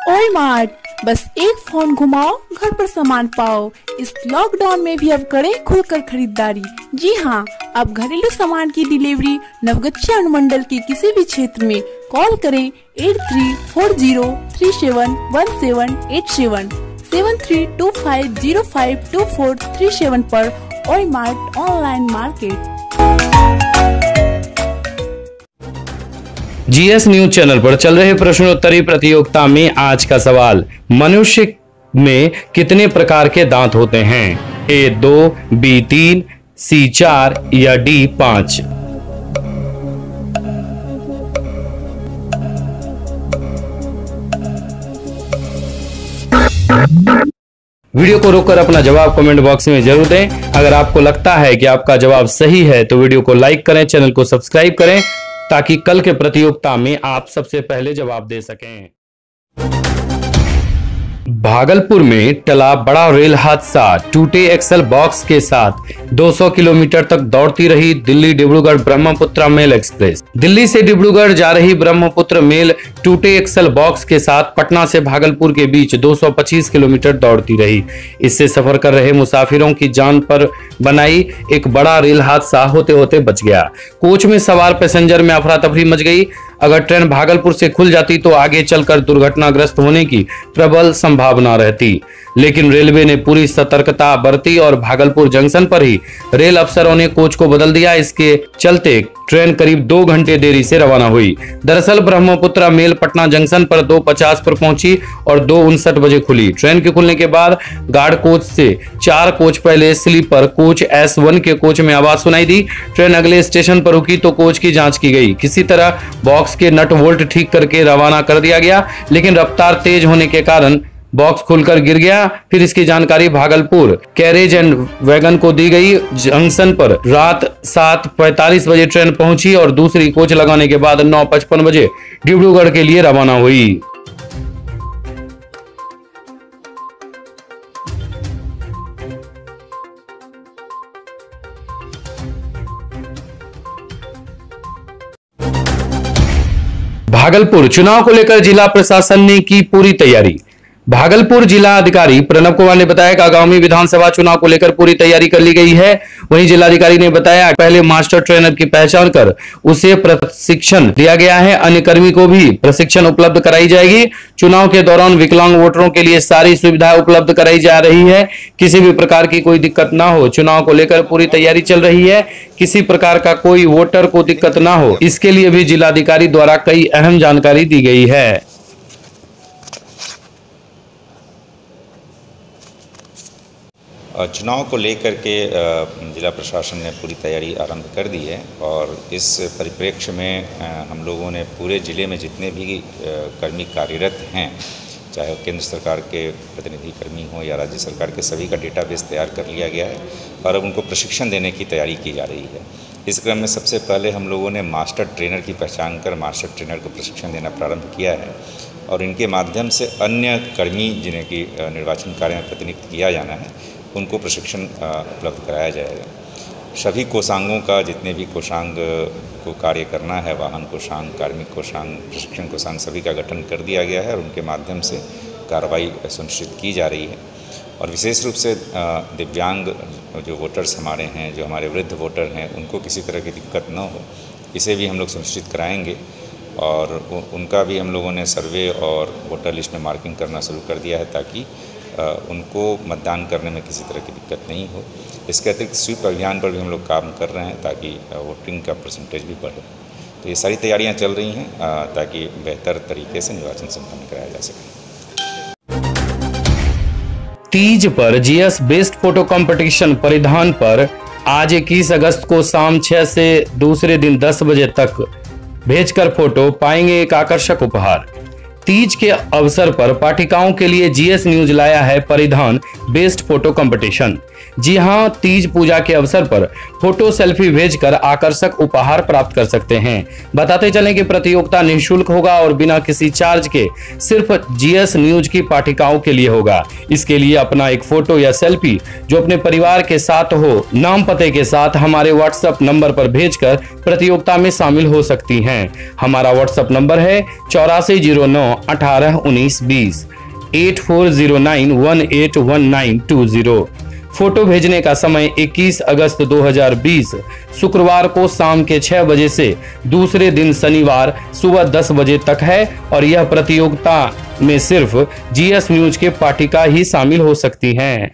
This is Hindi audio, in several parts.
ओए मार्ट, बस एक फोन घुमाओ घर पर सामान पाओ। इस लॉकडाउन में भी अब करें खुलकर खरीदारी। जी हाँ, अब घरेलू सामान की डिलीवरी नवगछिया अनुमंडल के किसी भी क्षेत्र में कॉल करें 8340371787 7325052437 पर। ओए mart online market. GS news channel पर चल रहे प्रश्नोत्तरी प्रतियोगिता में आज का सवाल, मनुष्य में कितने प्रकार के दांत होते हैं? ए 2, बी 3, सी 4 या डी 5? वीडियो को रोककर अपना जवाब कमेंट बॉक्स में जरूर दें। अगर आपको लगता है कि आपका जवाब सही है तो वीडियो को लाइक करें, चैनल को सब्सक्राइब करें ताकि कल के प्रतियोगिता में आप सबसे पहले जवाब दे सकें। भागलपुर में टला बड़ा रेल हादसा, टूटे एक्सल बॉक्स के साथ 200 किलोमीटर तक दौड़ती रही दिल्ली डिब्रूगढ़ ब्रह्मपुत्र मेल एक्सप्रेस। दिल्ली से डिब्रूगढ़ जा रही ब्रह्मपुत्र मेल टूटे एक्सल बॉक्स के साथ पटना से भागलपुर के बीच 225 किलोमीटर दौड़ती रही। इससे सफर कर रहे मुसाफिरों की जान पर बनाई एक बड़ा रेल हादसा होते होते बच गया। कोच में सवार पैसेंजर में अफरा तफरी मच गई। अगर ट्रेन भागलपुर से खुल जाती तो आगे चलकर दुर्घटनाग्रस्त होने की प्रबल संभावना रहती, लेकिन रेलवे ने पूरी सतर्कता बरती और भागलपुर जंक्शन पर ही रेल अफसरों ने कोच को बदल दिया। इसके चलते ट्रेन करीब 2 घंटे देरी से रवाना हुई। दरअसल ब्रह्मपुत्र मेल पटना जंक्शन पर 2:50 पर पहुंची और 2:59 बजे खुली। ट्रेन के खुलने के बाद गार्ड कोच से 4 कोच पहले स्लीपर कोच S1 के कोच में आवाज सुनाई दी। ट्रेन अगले स्टेशन पर रुकी तो कोच की जांच की गई। किसी तरह बॉक्स के नट वोल्ट ठीक करके रवाना कर दिया गया, लेकिन रफ्तार तेज होने के कारण बॉक्स खुलकर गिर गया। फिर इसकी जानकारी भागलपुर कैरेज एंड वैगन को दी गई। जंक्शन पर रात 7:45 बजे ट्रेन पहुंची और दूसरी कोच लगाने के बाद 9:55 बजे डिब्रूगढ़ के लिए रवाना हुई। भागलपुर चुनाव को लेकर जिला प्रशासन ने की पूरी तैयारी। भागलपुर जिला अधिकारी प्रणव कुमार ने बताया कि आगामी विधानसभा चुनाव को लेकर पूरी तैयारी कर ली गई है। वहीं जिलाधिकारी ने बताया पहले मास्टर ट्रेनर की पहचान कर उसे प्रशिक्षण दिया गया है। अन्य कर्मी को भी प्रशिक्षण उपलब्ध कराई जाएगी। चुनाव के दौरान विकलांग वोटरों के लिए सारी सुविधाएं उपलब्ध कराई जा रही है। किसी भी प्रकार की कोई दिक्कत ना हो, चुनाव को लेकर पूरी तैयारी चल रही है। किसी प्रकार का कोई वोटर को दिक्कत ना हो, इसके लिए भी जिलाधिकारी द्वारा कई अहम जानकारी दी गई है। चुनाव को लेकर के जिला प्रशासन ने पूरी तैयारी आरंभ कर दी है और इस परिप्रेक्ष्य में हम लोगों ने पूरे ज़िले में जितने भी कर्मी कार्यरत हैं, चाहे केंद्र सरकार के प्रतिनिधि कर्मी हों या राज्य सरकार के, सभी का डेटाबेस तैयार कर लिया गया है और अब उनको प्रशिक्षण देने की तैयारी की जा रही है। इस क्रम में सबसे पहले हम लोगों ने मास्टर ट्रेनर की पहचान कर मास्टर ट्रेनर को प्रशिक्षण देना प्रारंभ किया है और इनके माध्यम से अन्य कर्मी जिन्हें कि निर्वाचन कार्य में प्रतिनियुक्त किया जाना है उनको प्रशिक्षण उपलब्ध कराया जाएगा। सभी कोषांगों का, जितने भी कोषांग को कार्य करना है, वाहन कोषांग, कार्मिक कोषांग, प्रशिक्षण कोषांग, सभी का गठन कर दिया गया है और उनके माध्यम से कार्रवाई सुनिश्चित की जा रही है। और विशेष रूप से दिव्यांग जो वोटर्स हमारे हैं, जो हमारे वृद्ध वोटर हैं, उनको किसी तरह की दिक्कत न हो, इसे भी हम लोग सुनिश्चित कराएंगे और उनका भी हम लोगों ने सर्वे और वोटर लिस्ट में मार्किंग करना शुरू कर दिया है ताकि उनको मतदान करने में किसी तरह की दिक्कत नहीं हो। इसके अतिरिक्त स्वीप अभियान पर भी हम लोग काम कर रहे हैं ताकि वोटिंग का परसेंटेज भी बढ़े। तो ये सारी तैयारियां चल रही हैं ताकि बेहतर तरीके से निर्वाचन संपन्न कराया जा सके। तीज पर जीएस बेस्ट फोटो कंपटीशन परिधान पर आज 21 अगस्त को शाम 6 से दूसरे दिन 10 बजे तक भेजकर फोटो पाएंगे एक आकर्षक उपहार। तीज के अवसर पर पाठिकाओं के लिए जीएस न्यूज लाया है परिधान बेस्ट फोटो कंपटीशन। जी हां, तीज पूजा के अवसर पर फोटो सेल्फी भेजकर आकर्षक उपहार प्राप्त कर सकते हैं। बताते चलें कि प्रतियोगिता निःशुल्क होगा और बिना किसी चार्ज के सिर्फ जीएस न्यूज की पाठिकाओं के लिए होगा। इसके लिए अपना एक फोटो या सेल्फी जो अपने परिवार के साथ हो, नाम पते के साथ हमारे व्हाट्सएप नंबर पर भेजकर प्रतियोगिता में शामिल हो सकती हैं। हमारा व्हाट्सएप नंबर है 8409 94181920 8409181920। फोटो भेजने का समय 21 अगस्त 2020 शुक्रवार को शाम के 6 बजे से दूसरे दिन शनिवार सुबह 10 बजे तक है और यह प्रतियोगिता में सिर्फ जीएस न्यूज के पाठिका ही शामिल हो सकती हैं।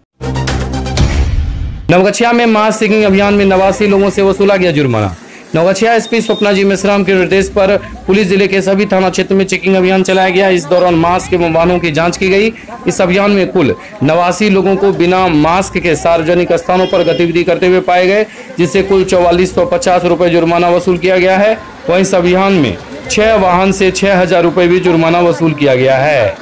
नवगछिया में मास चेकिंग अभियान में 89 लोगों से वसूला गया जुर्माना। नवगछिया एसपी स्वप्ना जी मिश्राम के निर्देश पर पुलिस जिले के सभी थाना क्षेत्र में चेकिंग अभियान चलाया गया। इस दौरान मास्क एवं वाहनों की जांच की गई। इस अभियान में कुल 89 लोगों को बिना मास्क के सार्वजनिक स्थानों पर गतिविधि करते हुए पाए गए, जिससे कुल 4450 रुपए जुर्माना वसूल किया गया है। वहीं इस अभियान में 6 वाहन से 6000 रुपए भी जुर्माना वसूल किया गया है।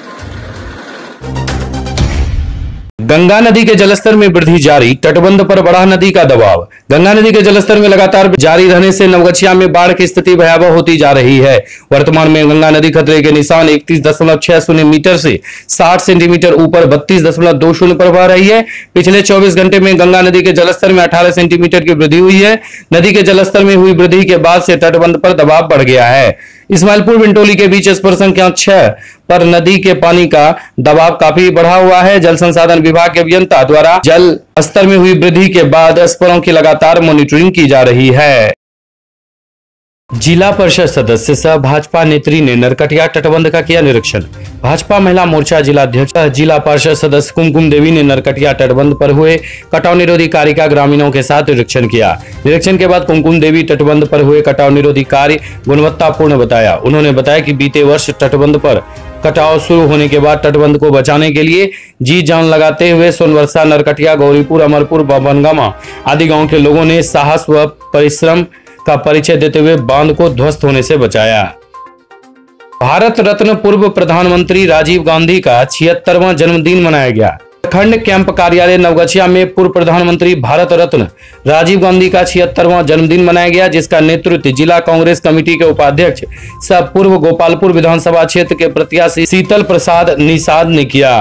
गंगा नदी के जलस्तर में वृद्धि जारी, तटबंध पर बढ़ा नदी का दबाव। गंगा नदी के जलस्तर में लगातार जारी रहने से नवगछिया में बाढ़ की स्थिति भयावह होती जा रही है। वर्तमान में गंगा नदी खतरे के निशान 31.60 मीटर से 60 सेंटीमीटर ऊपर 32.20 पर बह रही है। पिछले 24 घंटे में गंगा नदी के जलस्तर में 18 सेंटीमीटर की वृद्धि हुई है। नदी के जलस्तर में हुई वृद्धि के बाद से तटबंध पर दबाव बढ़ गया है। इस्माइलपुर विंटोली के बीच स्पर संख्या 6 पर नदी के पानी का दबाव काफी बढ़ा हुआ है। जल संसाधन विभाग के अभियंता द्वारा जल स्तर में हुई वृद्धि के बाद स्परों की लगातार मॉनिटरिंग की जा रही है। जिला परिषद सदस्य सह भाजपा नेत्री ने नरकटिया तटबंध का किया निरीक्षण। भाजपा महिला मोर्चा जिला अध्यक्ष जिला परिषद सदस्य कुमकुम देवी ने नरकटिया तटबंध पर हुए कटाव निरोधी कार्य का ग्रामीणों के साथ निरीक्षण किया। निरीक्षण के बाद कुमकुम देवी तटबंध पर हुए कटाव निरोधी कार्य गुणवत्तापूर्ण बताया। उन्होंने बताया कि बीते वर्ष तटबंध पर कटाव शुरू होने के बाद तटबंध को बचाने के लिए जी जान लगाते हुए सोनवर्षा, नरकटिया, गौरीपुर, अमरपुर, बनगामा आदि गाँव के लोगों ने साहस व परिश्रम का परिचय देते हुए बांध को ध्वस्त होने से बचाया। भारत रत्न पूर्व प्रधानमंत्री राजीव गांधी का 76वां जन्मदिन मनाया गया। खंड कैंप कार्यालय नवगछिया में पूर्व प्रधानमंत्री भारत रत्न राजीव गांधी का 76वां जन्मदिन मनाया गया, जिसका नेतृत्व जिला कांग्रेस कमेटी के उपाध्यक्ष सह पूर्व गोपालपुर विधानसभा क्षेत्र के प्रत्याशी शीतल प्रसाद निषाद ने किया।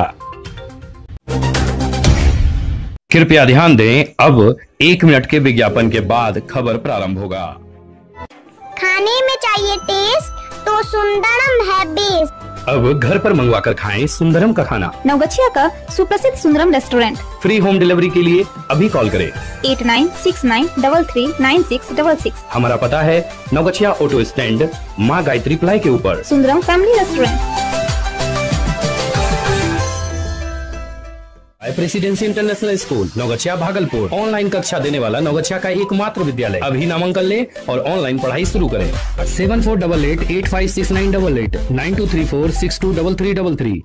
कृपया ध्यान दें, अब 1 मिनट के विज्ञापन के बाद खबर प्रारंभ होगा। खाने में चाहिए टेस्ट तो सुंदरम है बेस्ट। अब घर पर मंगवा कर खाएं सुंदरम का खाना। नवगछिया का सुप्रसिद्ध Sundaram restaurant. Free home delivery के लिए अभी कॉल करें 8969339666। हमारा पता है नवगछिया ऑटो स्टैंड, माँ गायत्री प्लाई के ऊपर। Sundaram family restaurant. Presidency international school Naugachia Bhagalpur online कक्षा देने वाला नवगछिया का एकमात्र विद्यालय। अभी नामांकन लें और ऑनलाइन पढ़ाई शुरू करें। 7488856988 9234623333।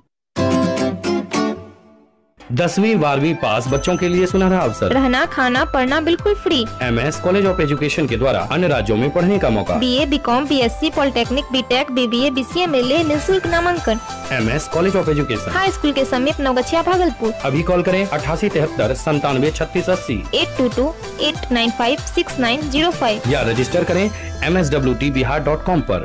10वीं 12वीं पास बच्चों के लिए सुनहरा अवसर। रहना, खाना, पढ़ना बिल्कुल free. MS college of education के द्वारा अन्य राज्यों में पढ़ने का मौका। BA, BCom, BSc, polytechnic, BTech, BBA, BCA में ले निःशुल्क नामांकन। MS college of education high school के समीप नवगछिया भागलपुर। अभी कॉल करें 8873973680 8228956905 या रजिस्टर करें mswtbihar.com पर।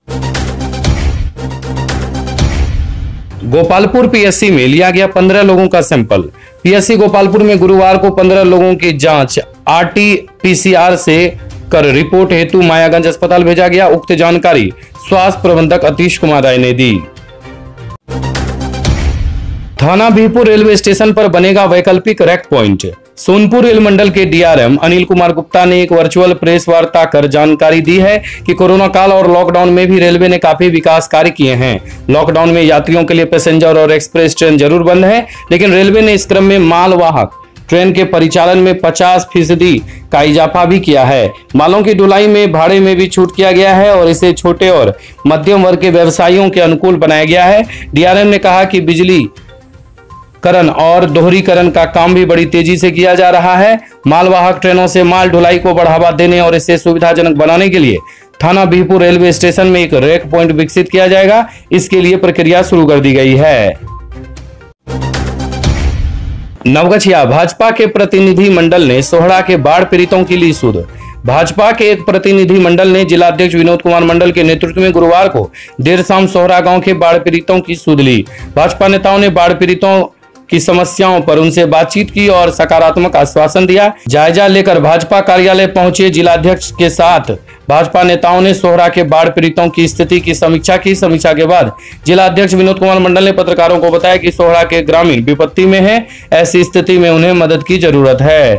गोपालपुर PSC में लिया गया 15 लोगों का सैंपल। PSC गोपालपुर में गुरुवार को 15 लोगों की जांच RT-PCR से कर रिपोर्ट हेतु मायागंज अस्पताल भेजा गया। उक्त जानकारी स्वास्थ्य प्रबंधक अतीश कुमार राय ने दी। थाना बीहपुर रेलवे स्टेशन पर बनेगा वैकल्पिक रैक पॉइंट। सोनपुर रेल मंडल के DRM अनिल कुमार गुप्ता ने एक वर्चुअल प्रेस वार्ता कर जानकारी दी है कि कोरोना काल और लॉकडाउन में भी रेलवे ने काफी विकास कार्य किए हैं। लॉकडाउन में यात्रियों के लिए पैसेंजर और एक्सप्रेस ट्रेन जरूर बंद है, लेकिन रेलवे ने इस क्रम में मालवाहक ट्रेन के परिचालन में 50% का इजाफा भी किया है। मालों की ढुलाई में भाड़े में भी छूट किया गया है और इसे छोटे और मध्यम वर्ग के व्यवसायियों के अनुकूल बनाया गया है। DRM ने कहा कि बिजली करण और दोहरीकरण का काम भी बड़ी तेजी से किया जा रहा है। मालवाहक ट्रेनों से माल ढुलाई को बढ़ावा देने और इसे सुविधाजनक बनाने के लिए थाना बीहपुर रेलवे स्टेशन में एक रैक पॉइंट विकसित किया जाएगा। इसके लिए प्रक्रिया शुरू कर दी गई है। नवगछिया भाजपा के प्रतिनिधि मंडल ने सोहड़ा के बाढ़ पीड़ितों की ली सुध। भाजपा के एक प्रतिनिधि मंडल ने जिला अध्यक्ष विनोद कुमार मंडल के नेतृत्व में गुरुवार को देर शाम सोहरा गांव के बाढ़ पीड़ितों की सुध ली। भाजपा नेताओं ने बाढ़ पीड़ितों की समस्याओं पर उनसे बातचीत की और सकारात्मक आश्वासन दिया। जायजा लेकर भाजपा कार्यालय पहुंचे जिलाध्यक्ष के साथ भाजपा नेताओं ने सोहरा के बाढ़ पीड़ितों की स्थिति की समीक्षा की। समीक्षा के बाद जिलाध्यक्ष विनोद कुमार मंडल ने पत्रकारों को बताया कि सोहरा के ग्रामीण विपत्ति में है, ऐसी स्थिति में उन्हें मदद की जरूरत है।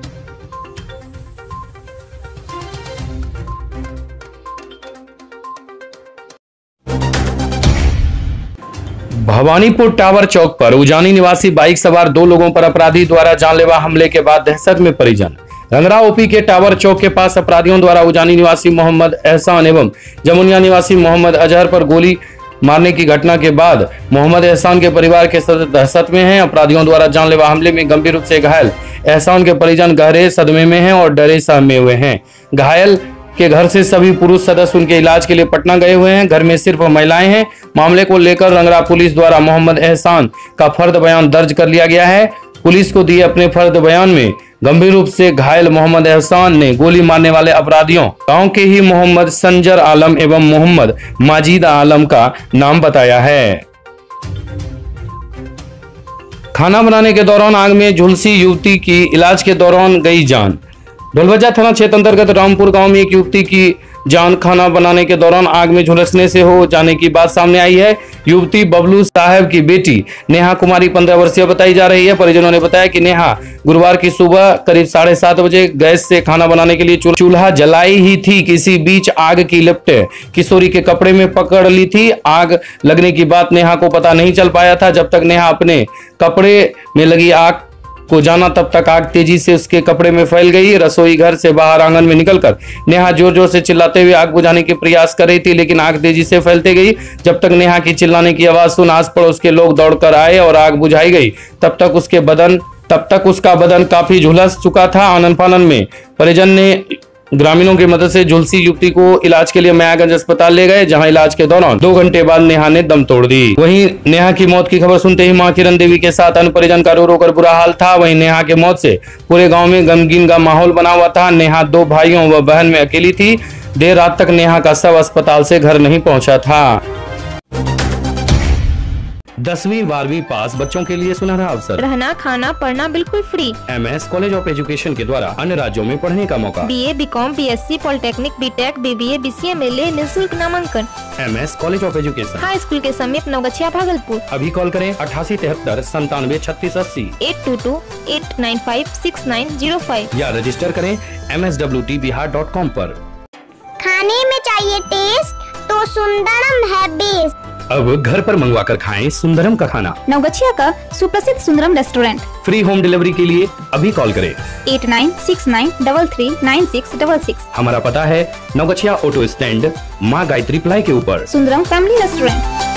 भवानीपुर टावर चौक पर उजानी निवासी बाइक सवार 2 लोगों पर अपराधी द्वारा जानलेवा हमले के बाद दहशत में परिजन। रंगरा ओपी के टावर चौक के पास अपराधियों द्वारा उजानी निवासी मोहम्मद एहसान एवं जमुनिया निवासी मोहम्मद अजहर पर गोली मारने की घटना के बाद मोहम्मद एहसान के परिवार के सदस्य दहशत में हैं। अपराधियों द्वारा जानलेवा हमले में गंभीर रूप से घायल एहसान के परिजन गहरे सदमे में हैं और डरे सहमे हुए हैं। घायल के घर से सभी पुरुष सदस्य उनके इलाज के लिए पटना गए हुए हैं। घर में सिर्फ महिलाएं हैं। मामले को लेकर रंगरा पुलिस द्वारा मोहम्मद एहसान का फर्द बयान दर्ज कर लिया गया है। पुलिस को दिए अपने फर्द बयान में गंभीर रूप से घायल मोहम्मद एहसान ने गोली मारने वाले अपराधियों गांव के ही मोहम्मद संजर आलम एवं मोहम्मद माजिद आलम का नाम बताया है। खाना बनाने के दौरान आग में झुलसी युवती की इलाज के दौरान गई जान। ढोलवजा थाना क्षेत्र अंतर्गत रामपुर गांव में एक युवती की जान खाना बनाने के दौरान आग में झुलसने से हो जाने की बात सामने आई है। युवती बबलू साहब की बेटी नेहा कुमारी 15 वर्षीय बताई जा रही है। परिजनों ने बताया कि नेहा गुरुवार की सुबह करीब 7:30 बजे गैस से खाना बनाने के लिए चूल्हा जलाई ही थी। किसी बीच आग की लपटें किशोरी के कपड़े में पकड़ ली थी। आग लगने की बात नेहा को पता नहीं चल पाया था। जब तक नेहा अपने कपड़े में लगी आग को जाना तब तक आग तेजी से उसके कपड़े में फैल गई। रसोई घर से बाहर आंगन में निकलकर नेहा जोर जोर से चिल्लाते हुए आग बुझाने के प्रयास कर रही थी, लेकिन आग तेजी से फैलती गई। जब तक नेहा की चिल्लाने की आवाज सुन आस पड़ोस के लोग दौड़कर आए और आग बुझाई गई। तब तक उसका बदन काफी झुलस चुका था। आनन फानन में परिजन ने ग्रामीणों की मदद से झुलसी युवती को इलाज के लिए मायागंज अस्पताल ले गए, जहां इलाज के दौरान 2 घंटे बाद नेहा ने दम तोड़ दी। वहीं नेहा की मौत की खबर सुनते ही मां किरण देवी के साथ अन्य परिजन का रो रो कर बुरा हाल था। वहीं नेहा के मौत से पूरे गांव में गमगीन का माहौल बना हुआ था। नेहा 2 भाइयों व बहन में अकेली थी। देर रात तक नेहा का शव अस्पताल से घर नहीं पहुंचा था। 10वीं 12वीं पास बच्चों के लिए सुनहरा अवसर। रहना खाना पढ़ना बिल्कुल free. MS college of education के द्वारा अन्य राज्यों में पढ़ने का मौका। BA BCom BSc polytechnic BTech BBA BCA में ले निःशुल्क नामांकन। MS college of education high school के समीप नवगछिया भागलपुर। अभी कॉल करें 8873 97 3680 8228956905 या रजिस्टर करें mswtbihar.com पर। खाने में चाहिए टेस्ट तो सुंदरम है बेस्ट। अब घर पर मंगवा कर खाएं सुंदरम का खाना। नवगछिया का सुप्रसिद्ध Sundaram restaurant. Free home delivery के लिए अभी कॉल करें 8969339666। हमारा पता है नवगछिया ऑटो स्टैंड माँ गायत्री प्लाई के ऊपर। Sundaram family restaurant.